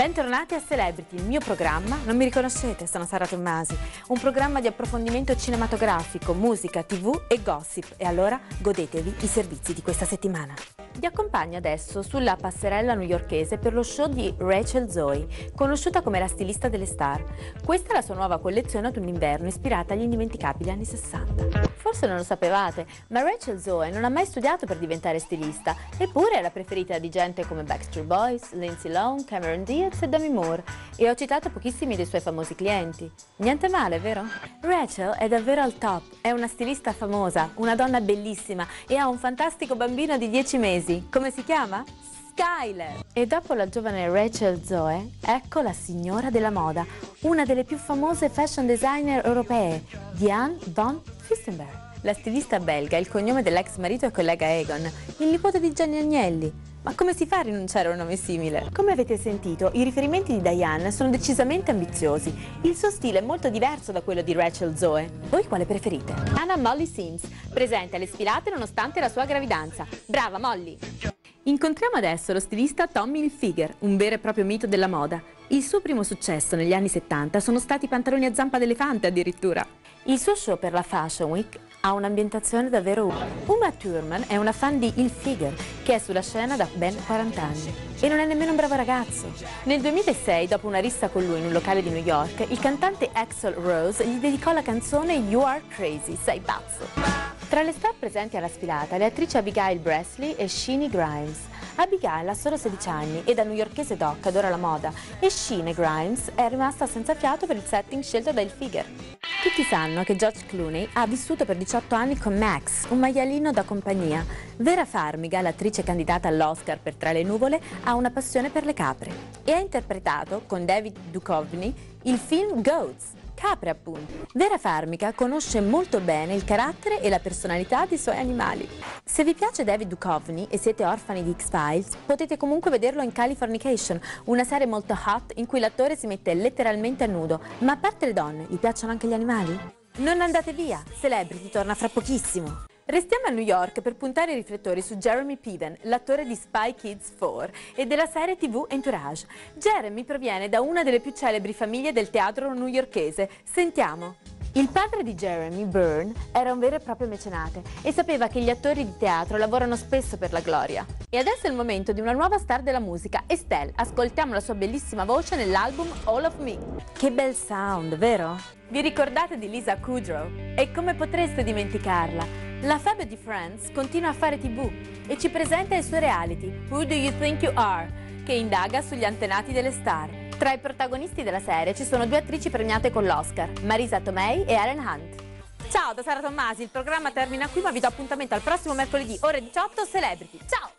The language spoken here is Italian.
Bentornati a Celebrity, il mio programma. Non mi riconoscete? Sono Sara Tommasi. Un programma di approfondimento cinematografico, musica, tv e gossip. E allora godetevi i servizi di questa settimana. Vi accompagno adesso sulla passerella newyorkese per lo show di Rachel Zoe, conosciuta come la stilista delle star. Questa è la sua nuova collezione autunno-inverno ispirata agli indimenticabili anni 60. Forse non lo sapevate, ma Rachel Zoe non ha mai studiato per diventare stilista, eppure è la preferita di gente come Backstreet Boys, Lindsay Lohan, Cameron Diaz e Demi Moore, e ho citato pochissimi dei suoi famosi clienti. Niente male, vero? Rachel è davvero al top, è una stilista famosa, una donna bellissima e ha un fantastico bambino di 10 mesi. Come si chiama? Skyler! E dopo la giovane Rachel Zoe, ecco la signora della moda, una delle più famose fashion designer europee, Diane von Furstenberg. La stilista belga è il cognome dell'ex marito e collega Egon, il nipote di Gianni Agnelli. Ma come si fa a rinunciare a un nome simile? Come avete sentito, i riferimenti di Diane sono decisamente ambiziosi. Il suo stile è molto diverso da quello di Rachel Zoe. Voi quale preferite? Anna Molly Sims, presente alle sfilate nonostante la sua gravidanza. Brava Molly! Incontriamo adesso lo stilista Tommy Hilfiger, un vero e proprio mito della moda. Il suo primo successo negli anni 70 sono stati i pantaloni a zampa d'elefante addirittura. Il suo show per la Fashion Week ha un'ambientazione davvero unica. Uma Thurman è una fan di Hilfiger, che è sulla scena da ben 40 anni. E non è nemmeno un bravo ragazzo. Nel 2006, dopo una rissa con lui in un locale di New York, il cantante Axl Rose gli dedicò la canzone You Are Crazy, sei pazzo. Tra le star presenti alla sfilata, le attrici Abigail Breslin e Sheenie Grimes. Abigail ha solo 16 anni e da newyorkese doc adora la moda, e Sheenie Grimes è rimasta senza fiato per il setting scelto da Hilfiger. Tutti sanno che George Clooney ha vissuto per 18 anni con Max, un maialino da compagnia. Vera Farmiga, l'attrice candidata all'Oscar per Tra le nuvole, ha una passione per le capre e ha interpretato con David Duchovny il film Goats. Capre appunto. Vera Farmiga conosce molto bene il carattere e la personalità dei suoi animali. Se vi piace David Duchovny e siete orfani di X-Files, potete comunque vederlo in Californication, una serie molto hot in cui l'attore si mette letteralmente a nudo. Ma a parte le donne, vi piacciono anche gli animali? Non andate via, Celebrity torna fra pochissimo. Restiamo a New York per puntare i riflettori su Jeremy Piven, l'attore di Spy Kids 4 e della serie TV Entourage. Jeremy proviene da una delle più celebri famiglie del teatro newyorkese. Sentiamo. Il padre di Jeremy, Byrne, era un vero e proprio mecenate e sapeva che gli attori di teatro lavorano spesso per la gloria. E adesso è il momento di una nuova star della musica, Estelle. Ascoltiamo la sua bellissima voce nell'album All of Me. Che bel sound, vero? Vi ricordate di Lisa Kudrow? E come potreste dimenticarla? La Fabio di Friends continua a fare TV e ci presenta il suo reality, Who Do You Think You Are?, che indaga sugli antenati delle star. Tra i protagonisti della serie ci sono due attrici premiate con l'Oscar, Marisa Tomei e Helen Hunt. Ciao da Sara Tommasi, il programma termina qui ma vi do appuntamento al prossimo mercoledì ore 18 Celebrity. Ciao!